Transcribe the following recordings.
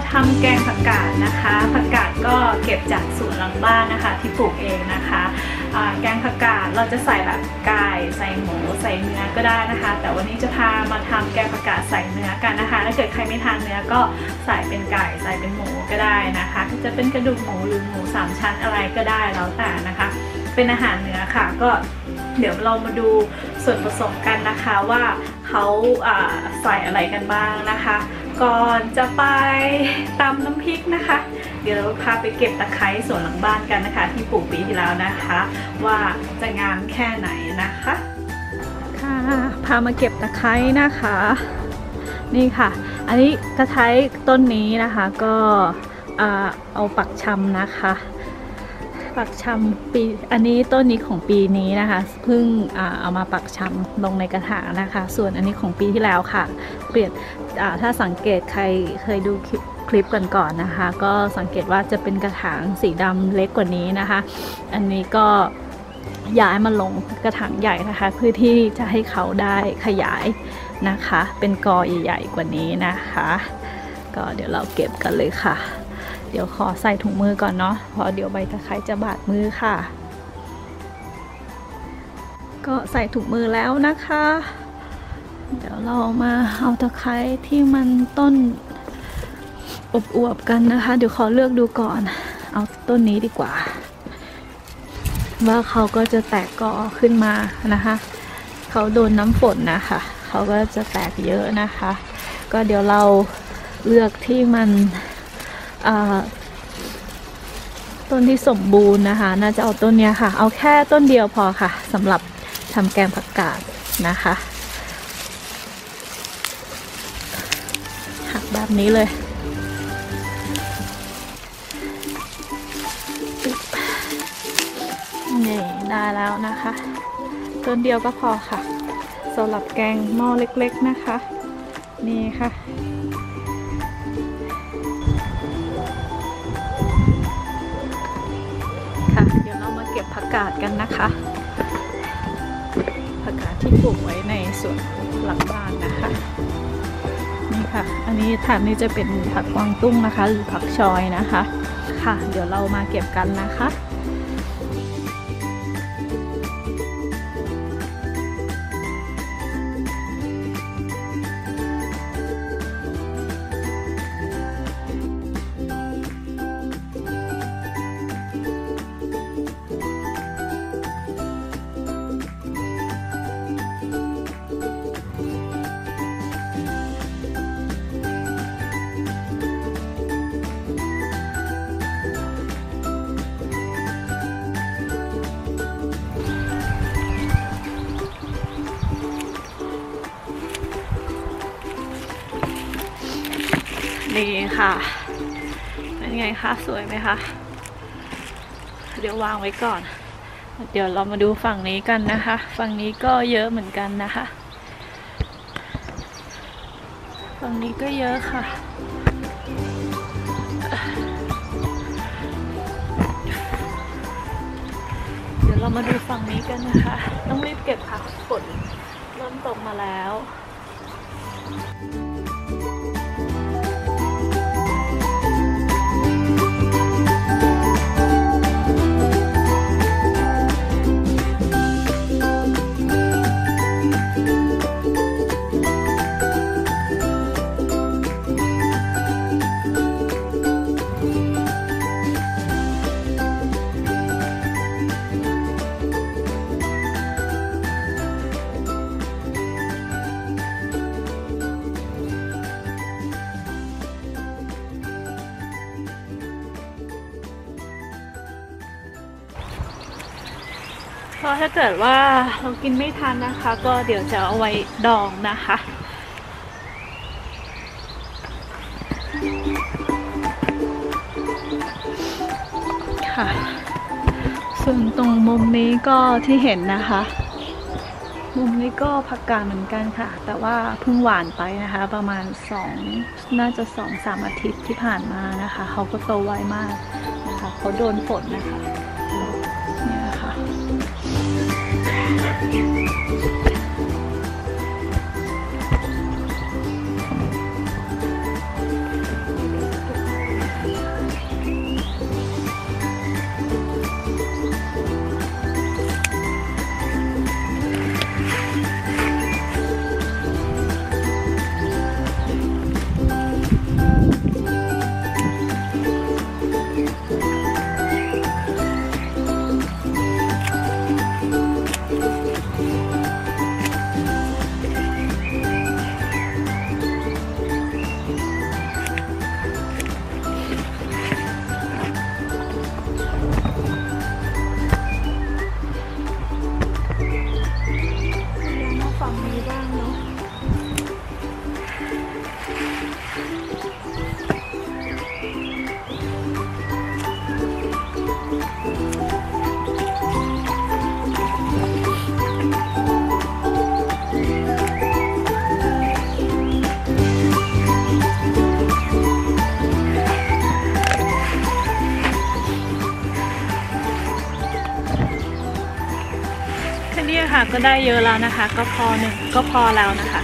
ทำแกงผักกาดนะคะผักกาดก็เก็บจากสวนหลังบ้านนะคะที่ปลูกเองนะคะแกงผักกาดเราจะใส่แบบไก่ใส่หมูใส่เนื้อก็ได้นะคะแต่วันนี้จะพามาทำแกงผักกาดใส่เนื้อกันนะคะถ้าเกิดใครไม่ทานเนื้อก็ใส่เป็นไก่ใส่เป็นหมูก็ได้นะคะจะเป็นกระดูกหมูหรือหมู3 ชั้นอะไรก็ได้แล้วแต่นะคะเป็นอาหารเนื้อค่ะก็เดี๋ยวเรามาดูส่วนผสมกันนะคะว่าเขาใส่อะไรกันบ้างนะคะก่อนจะไปตำน้ำพริกนะคะเดี๋ยวเราพาไปเก็บตะไคร้สวนหลังบ้านกันนะคะที่ปลูกปีที่แล้วนะคะว่าจะงามแค่ไหนนะคะค่ะพามาเก็บตะไคร้นะคะนี่ค่ะอันนี้ตะไคร้ต้นนี้นะคะก็เอาปักชำนะคะปักชำปีอันนี้ต้นนี้ของปีนี้นะคะเพิ่งเอามาปักชำลงในกระถางนะคะส่วนอันนี้ของปีที่แล้วค่ะเปลี่ยนถ้าสังเกตใครเคยดูคลิปก่อนนะคะก็สังเกตว่าจะเป็นกระถางสีดำเล็กกว่านี้นะคะอันนี้ก็ย้ายมาลงกระถางใหญ่นะคะเพื่อที่จะให้เขาได้ขยายนะคะเป็นกอใหญ่ๆกว่านี้นะคะก็เดี๋ยวเราเก็บกันเลยค่ะเดี๋ยวขอใส่ถุงมือก่อนเนาะเพราะเดี๋ยวใบตะไคร้จะบาดมือค่ะก็ใส่ถุงมือแล้วนะคะเดี๋ยวเรามาเอาตะไคร้ที่มันต้นอวบๆกันนะคะเดี๋ยวขอเลือกดูก่อนเอาต้นนี้ดีกว่าว่าเขาก็จะแตกกอขึ้นมานะคะเขาโดนน้ำฝนนะคะเขาก็จะแตกเยอะนะคะก็เดี๋ยวเราเลือกที่มันต้นที่สมบูรณ์นะคะน่าจะเอาต้นนี้ค่ะเอาแค่ต้นเดียวพอค่ะสำหรับทำแกงผักกาดนะคะหักแบบนี้เลยนี่ได้แล้วนะคะต้นเดียวก็พอค่ะสำหรับแกงหม้อเล็กๆนะคะนี่ค่ะเดี๋ยวเรามาเก็บผักกาดกันนะคะผักกาดที่ปลูกไว้ในสวนหลังบ้านนะคะนี่ค่ะอันนี้ถาดนี้จะเป็นผักกวางตุ้งนะคะหรือผักชอยนะคะค่ะเดี๋ยวเรามาเก็บกันนะคะนี่ค่ะเป็นไงคะสวยไหมคะเดี๋ยววางไว้ก่อนเดี๋ยวเรามาดูฝั่งนี้กันนะคะฝั่งนี้ก็เยอะเหมือนกันนะคะฝั่งนี้ก็เยอะค่ะเดี๋ยวเรามาดูฝั่งนี้กันนะคะต้องรีบเก็บค่ะฝนเริ่มตกมาแล้วเพราะถ้าเกิดว่าเรากินไม่ทันนะคะก็เดี๋ยวจะเอาไว้ดองนะคะค่ะส่วนตรงมุมนี้ก็ที่เห็นนะคะมุมนี้ก็ผักกาดเหมือนกันค่ะแต่ว่าเพิ่งหว่านไปนะคะประมาณน่าจะ2-3 อาทิตย์ที่ผ่านมานะคะเขาก็โตไวมากนะคะเขาโดนฝนนะคะเนี่ยค่ะ กค่ะก็ได้เยอะแล้วนะคะก็พอแล้วนะคะ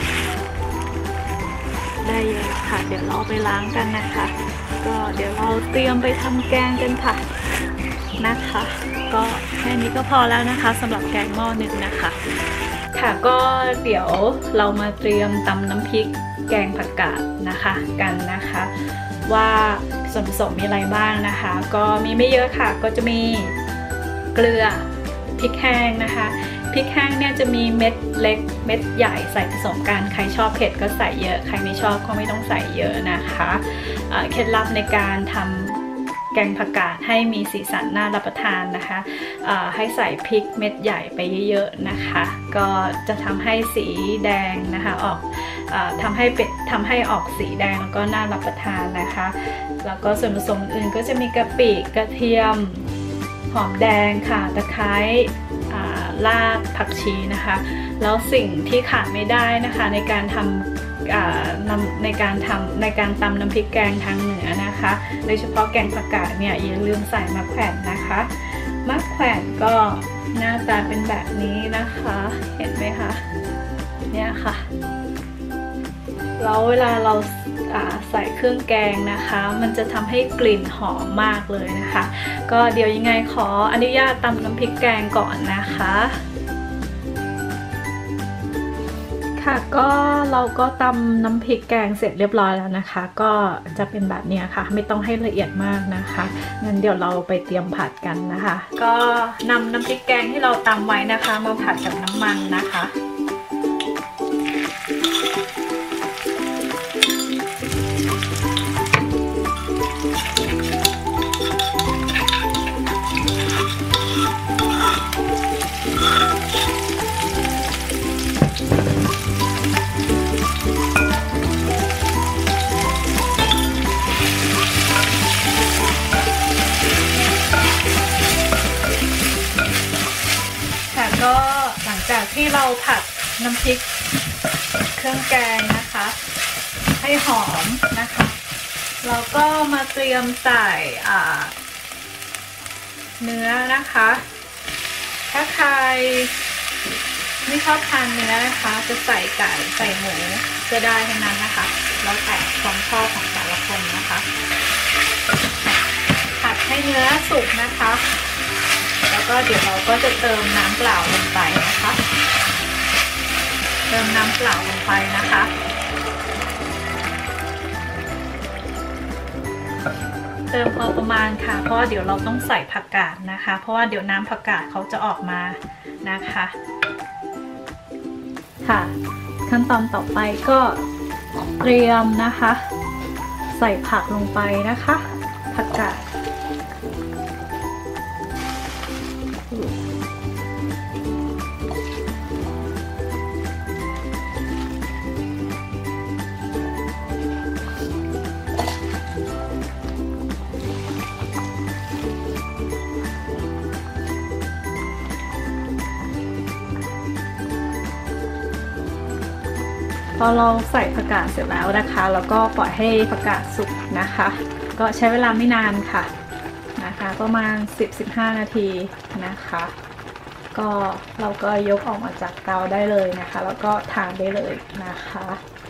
ได้เยอะค่ะเดี๋ยวเราไปล้างกันนะคะก็เดี๋ยวเราเตรียมไปทำแกงกันค่ะนะคะก็แค่นี้ก็พอแล้วนะคะสำหรับแกงหม้อหนึ่งนะคะค่ะก็เดี๋ยวเรามาเตรียมตำน้ำพริกแกงผักกาดนะคะกันนะคะว่าส่วนผสมมีอะไรบ้างนะคะก็มีไม่เยอะค่ะก็จะมีเกลือพริกแห้งนะคะพริกแห้งเนี่ยจะมีเม็ดเล็กเม็ดใหญ่ใส่ผสมกันใครชอบเผ็ดก็ใส่เยอะใครไม่ชอบก็ไม่ต้องใส่เยอะนะคะเคล็ดลับในการทำแกงผักกาดให้มีสีสันน่ารับประทานนะคะให้ใส่พริกเม็ดใหญ่ไปเยอะๆนะคะก็จะทำให้สีแดงนะคะออกทำให้ออกสีแดงแล้วก็น่ารับประทานนะคะแล้วก็ส่วนผสมอื่นก็จะมีกะปิกระเทียมหอมแดงค่ะตะไคร้รากผักชีนะคะแล้วสิ่งที่ขาดไม่ได้นะคะในการตำน้ำพริกแกงทางเหนือนะคะโดยเฉพาะแกงผักกาดเนี่ยอย่าลืมใส่มะแขวนนะคะมะแขวนก็หน้าตาเป็นแบบนี้นะคะเห็นไหมคะเนี่ยค่ะแล้วเวลาเราใส่เครื่องแกงนะคะมันจะทำให้กลิ่นหอมมากเลยนะคะก็เดี๋ยวยังไงขออนุญาตตำน้ำพริกแกงก่อนนะคะค่ะก็เราก็ตำน้ำพริกแกงเสร็จเรียบร้อยแล้วนะคะก็จะเป็นแบบนี้ค่ะไม่ต้องให้ละเอียดมากนะคะงั้นเดี๋ยวเราไปเตรียมผัดกันนะคะก็นำน้ำพริกแกงที่เราตำไว้นะคะมาผัดกับน้ำมันนะคะก็หลังจากที่เราผัดน้ำพริกเครื่องแกงนะคะให้หอมนะคะเราก็มาเตรียมใส่เนื้อนะคะถ้าใครไม่ชอบทานเนื้อนะคะจะใส่ไก่ใส่หมูก็ได้ทั้งนั้นนะคะแล้วแต่ความชอบของแต่ละคนนะคะผัดให้เนื้อสุกนะคะแล้วก็เดี๋ยวเราก็จะเติมน้ำเปล่าลงไปนะคะเติมน้ำเปล่าลงไปนะคะเติมพอประมาณค่ะเพราะว่าเดี๋ยวเราต้องใส่ผักกาดนะคะเพราะว่าเดี๋ยวน้ำผักกาดเขาจะออกมานะคะค่ะขั้นตอนต่อไปก็เตรียมนะคะใส่ผักลงไปนะคะผักกาดพอเราใส่ผักกาดเสร็จแล้วนะคะแล้วก็ปล่อยให้ผักกาดสุกนะคะก็ใช้เวลาไม่นานค่ะนะคะประมาณ 10-15 นาทีนะคะก็เราก็ยกออกมาจากเตาได้เลยนะคะแล้วก็ทานได้เลยนะคะ